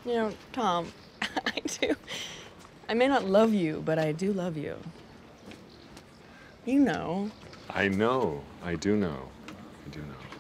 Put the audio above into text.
You know, Tom, I do. I may not love you, but I do love you. You know. I know. I do know. I do know.